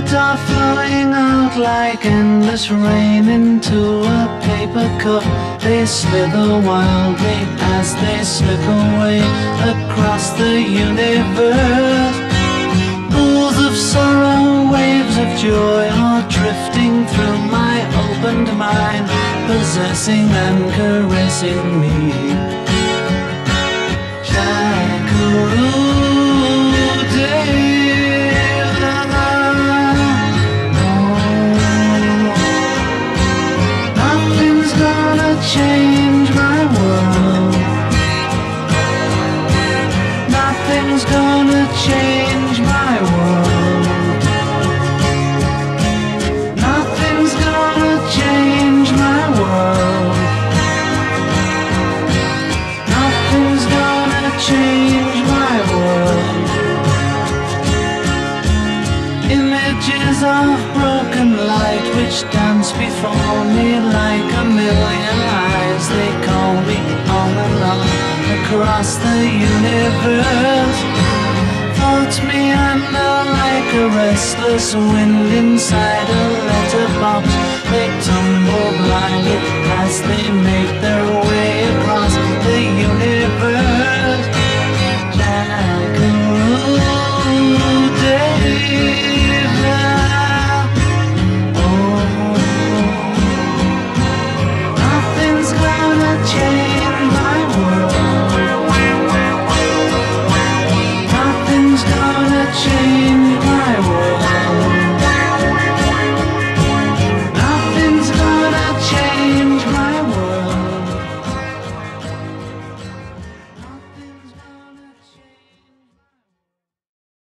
words are flowing out like endless rain into a paper cup. They slither wildly as they slip away across the universe. Pools of sorrow, waves of joy are drifting through my opened mind, possessing and caressing me. Nothing's gonna change my world. Nothing's gonna change my world. Nothing's gonna change my world. Nothing's gonna change my world. Images of broken light which dance before me like a million eyes. They call me on and on across the universe. Thoughts meander like a restless wind inside a letterbox. They tumble blindly as they make their way across